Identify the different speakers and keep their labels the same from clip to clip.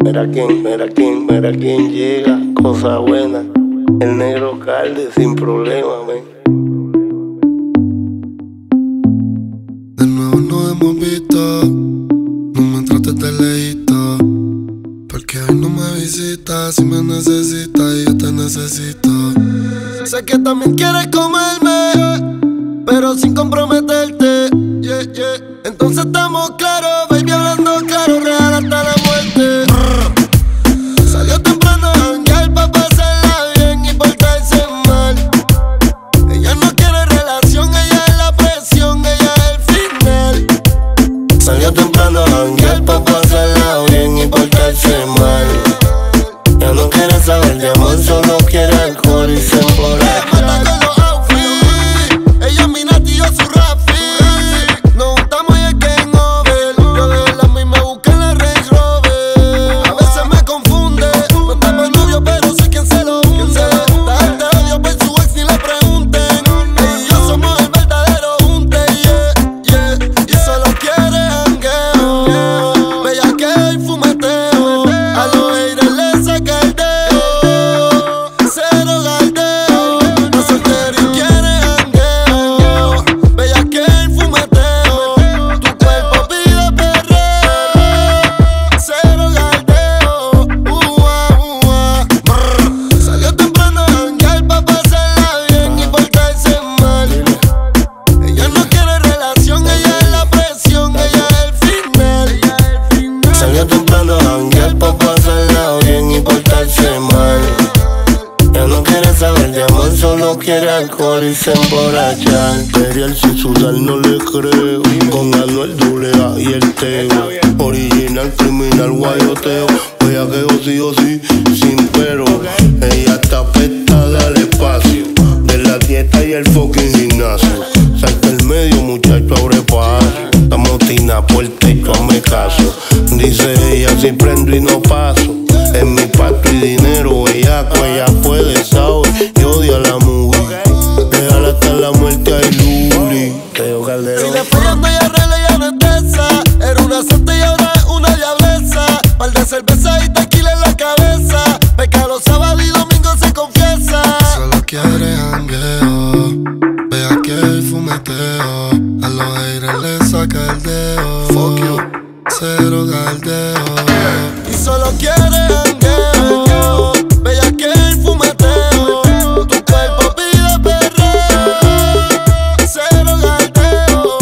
Speaker 1: Mira quién llega, cosa buena. El negro Calde sin problema, men.
Speaker 2: De nuevo nos hemos visto, no me trates de lejito, porque hoy no me visitas. Si me necesitas y yo te necesito. Sé que también quieres comerme, pero sin comprometerte, yeah, yeah. Entonces estamos claros, baby, hablando claro, real hasta la muerte. Salió temprano a janguear pa' pasarla bien y portarse mal. Ella no quiere relación, ella es la presión, ella es el final. Salió temprano a janguear pa' pasarla bien y portarse mal. Ella no quiere saber de amor, solo quiere alcohol y se emborracha. Solo quiere alcohol y se emborracha. Imperial sin sudar no le creo. Con Anuel AA y el Teo. Original, criminal, guayoteo. Bellaqueo sí o sí, sin pero. Ella está apestada al espacio, de la dieta y el fucking gimnasio. Salta el medio, muchacho, abre paso. Estamos tina por el techo, hazme caso. Dice ella, si prendo y no paso. En mi pato y dinero, ella puede, sabe, y odia la movie. Déjala hasta la muerte a Luli. Teo Calderón.
Speaker 3: Si le follando y arregla ya no es de esa. Era una santa y ahora es una diableza. Par de cerveza y tequila en la cabeza. Peca los sábados y domingos se confiesa.
Speaker 2: Solo quiere jangueo, vea que el fumeteo. A los aires le saca el dedo. Fuck you, cero galdeo.
Speaker 3: Y solo quiere jangueo, bella que el fumeteo. Tu cuerpo pide perreo, cero galdeo.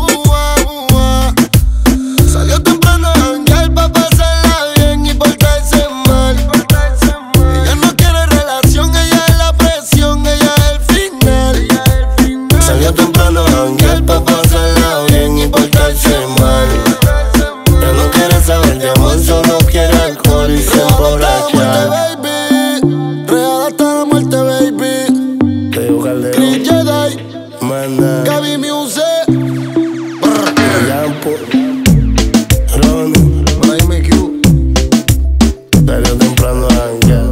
Speaker 3: Salió temprano a janguear pa' pasarla bien y portarse mal. Ella no quiere relación, ella es la presión, ella es el final.
Speaker 1: Salió temprano a janguear pa' pasarla bien y portarse mal. Ella no quiere saber de amor, solo quiere alcohol y se emborracha.
Speaker 3: Real hasta la muerte, baby.
Speaker 1: Teo Calderón.
Speaker 3: Chris Jedi,
Speaker 1: Manda.
Speaker 3: Gaby Music,
Speaker 1: Lampo. Ronnie.
Speaker 3: Miami Q.
Speaker 1: Salió temprano a janguear.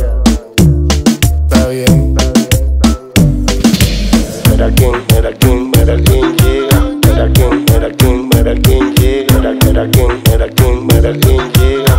Speaker 1: Está bien. Mira quién llega. Mira quién llega. Mira quién llega.